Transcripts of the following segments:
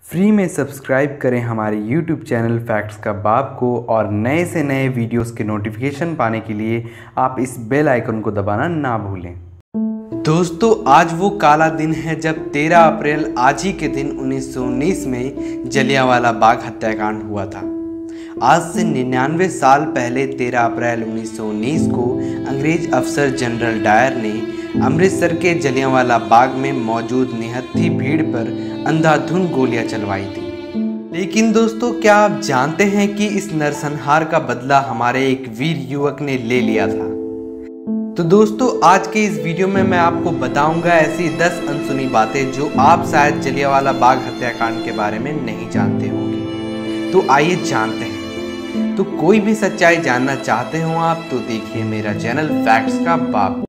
Free में subscribe करें हमारे YouTube चैनल फैक्ट्स का बाप को और नए से नए वीडियोस के नोटिफिकेशन पाने के लिए आप इस बेल आइकन को दबाना ना भूलें। दोस्तों, आज वो काला दिन है जब 13 अप्रैल आज ही के दिन 1919 में जलियांवाला बाग हत्याकांड हुआ था। आज से 99 साल पहले 13 अप्रैल 1919 को अंग्रेज अफसर जनरल डायर ने अमृतसर के जलियांवाला बाग में मौजूद निहत्थी भीड़ पर अंधाधुंध गोलियां चलवाई थी। लेकिन दोस्तों, क्या आप जानते हैं कि इस नरसंहार का बदला हमारे एक वीर युवक ने ले लिया था? तो दोस्तों, आज के इस वीडियो में मैं आपको बताऊंगा ऐसी 10 अनसुनी बातें जो आप शायद जलियांवाला बाग हत्याकांड के बारे में नहीं जानते होंगे। तो आइए जानते हैं। तो कोई भी सच्चाई जानना चाहते हो आप तो देखिए मेरा चैनल फैक्ट्स का बाप।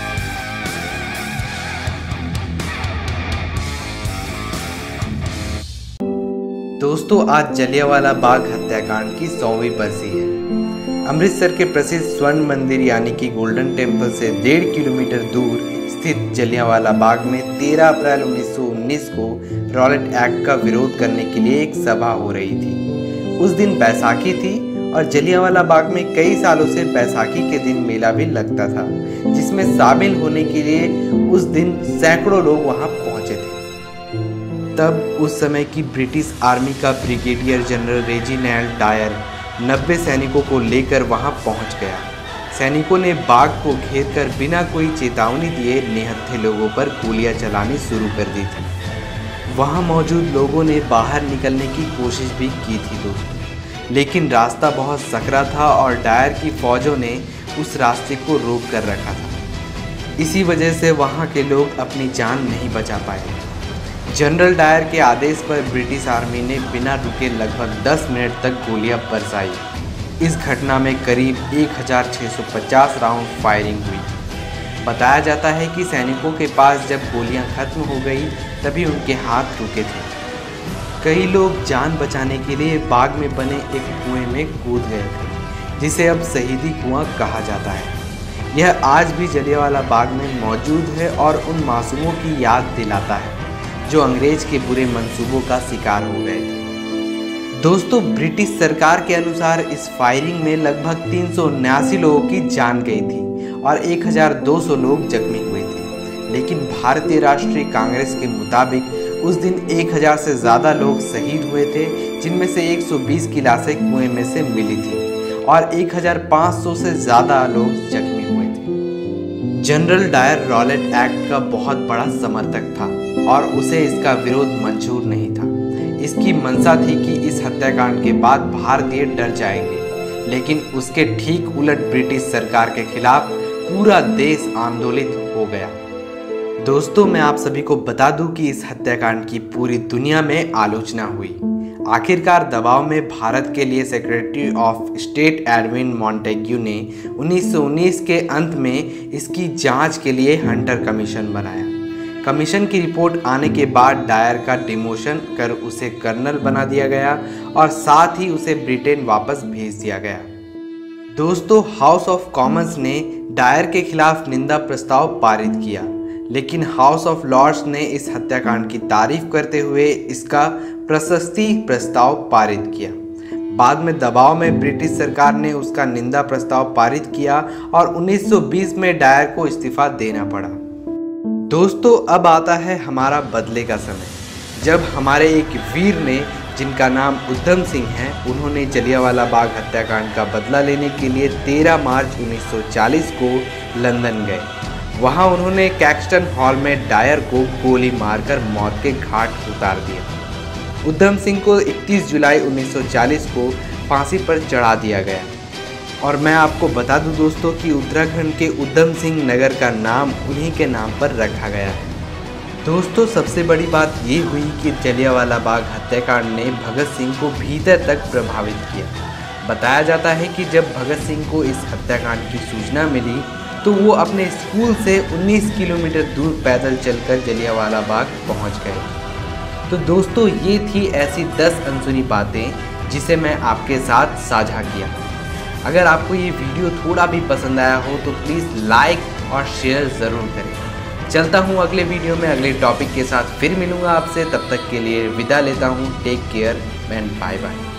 दोस्तों, आज जलियांवाला बाग हत्याकांड की 100वीं बरसी है। अमृतसर के प्रसिद्ध स्वर्ण मंदिर यानी कि गोल्डन टेम्पल से 1.5 किलोमीटर दूर स्थित जलियांवाला बाग में 13 अप्रैल 1919 को रॉलेट एक्ट का विरोध करने के लिए एक सभा हो रही थी। उस दिन बैसाखी थी और जलियांवाला बाग में कई सालों से बैसाखी के दिन मेला भी लगता था, जिसमें शामिल होने के लिए उस दिन सैकड़ों लोग वहां पहुंचे थे। तब उस समय की ब्रिटिश आर्मी का ब्रिगेडियर जनरल रेजिनाल्ड डायर 90 सैनिकों को लेकर वहां पहुंच गया। सैनिकों ने बाग को घेरकर बिना कोई चेतावनी दिए निहत्थे लोगों पर गोलियां चलानी शुरू कर दी थी। वहां मौजूद लोगों ने बाहर निकलने की कोशिश भी की थी दोस्तों, लेकिन रास्ता बहुत सकरा था और डायर की फौजों ने उस रास्ते को रोक कर रखा था। इसी वजह से वहां के लोग अपनी जान नहीं बचा पाए। जनरल डायर के आदेश पर ब्रिटिश आर्मी ने बिना रुके लगभग 10 मिनट तक गोलियां बरसाई। इस घटना में करीब 1650 राउंड फायरिंग हुई। बताया जाता है कि सैनिकों के पास जब गोलियां खत्म हो गई तभी उनके हाथ रुके थे। कई लोग जान बचाने के लिए बाग में बने एक कुएं में कूद गए थे, जिसे अब शहीदी कुआं कहा जाता है। यह आज भी जलियांवाला बाग में मौजूद है और उन मासूमों की याद दिलाता है जो अंग्रेज के बुरे मंसूबों का शिकार हो गए थे। दोस्तों, ब्रिटिश सरकार के अनुसार इस फायरिंग में लगभग 379 लोगों की जान गई थी और 1200 लोग जख्मी हुए थे। लेकिन भारतीय राष्ट्रीय कांग्रेस के मुताबिक उस दिन 1000 से ज़्यादा लोग शहीद हुए थे, जिनमें से 120 की लाशें कुएं में से मिली थी और 1500 से ज़्यादा लोग जख्मी हुए थे। जनरल डायर रॉलेट एक्ट का बहुत बड़ा समर्थक था और उसे इसका विरोध मंजूर नहीं था। इसकी मंशा थी कि इस हत्याकांड के बाद भारतीय डर जाएंगे, लेकिन उसके ठीक उलट ब्रिटिश सरकार के खिलाफ पूरा देश आंदोलित हो गया। दोस्तों, मैं आप सभी को बता दूं कि इस हत्याकांड की पूरी दुनिया में आलोचना हुई। आखिरकार दबाव में भारत के लिए secretary of state Edwin Montagu ने 1919 के अंत में इसकी जांच के लिए हंटर कमीशन बनाया। कमीशन की रिपोर्ट आने के बाद डायर का डिमोशन कर उसे कर्नल बना दिया गया और साथ ही उसे ब्रिटेन वापस भेज दिया गया। दोस्तों, हाउस ऑफ कॉमन्स ने डायर के खिलाफ निंदा प्रस्ताव पारित किया, लेकिन हाउस ऑफ लॉर्ड्स ने इस हत्याकांड की तारीफ करते हुए इसका प्रशस्ति प्रस्ताव पारित किया। बाद में दबाव में ब्रिटिश सरकार ने उसका निंदा प्रस्ताव पारित किया और 1920 में डायर को इस्तीफा देना पड़ा। दोस्तों, अब आता है हमारा बदले का समय, जब हमारे एक वीर ने, जिनका नाम उधम सिंह है, उन्होंने जलियांवाला बाग हत्याकांड का बदला लेने के लिए 13 मार्च 1940 को लंदन गए। वहां उन्होंने कैक्सटन हॉल में डायर को गोली मारकर मौत के घाट उतार दिया। उधम सिंह को 31 जुलाई 1940 को फांसी पर चढ़ा दिया गया। और मैं आपको बता दूं दोस्तों कि उत्तराखंड के उधम सिंह नगर का नाम उन्हीं के नाम पर रखा गया है। दोस्तों, सबसे बड़ी बात ये हुई कि जलियांवाला बाग हत्याकांड ने भगत सिंह को भीतर तक प्रभावित किया। बताया जाता है कि जब भगत सिंह को इस हत्याकांड की सूचना मिली तो वो अपने स्कूल से 19 किलोमीटर दूर पैदल चलकर जलियांवाला बाग पहुंच गए। तो दोस्तों, ये थी ऐसी 10 अनसुनी बातें जिसे मैं आपके साथ साझा किया। अगर आपको ये वीडियो थोड़ा भी पसंद आया हो तो प्लीज़ लाइक और शेयर ज़रूर करें। चलता हूँ अगले वीडियो में अगले टॉपिक के साथ, फिर मिलूँगा आपसे। तब तक के लिए विदा लेता हूँ। Take care and bye bye.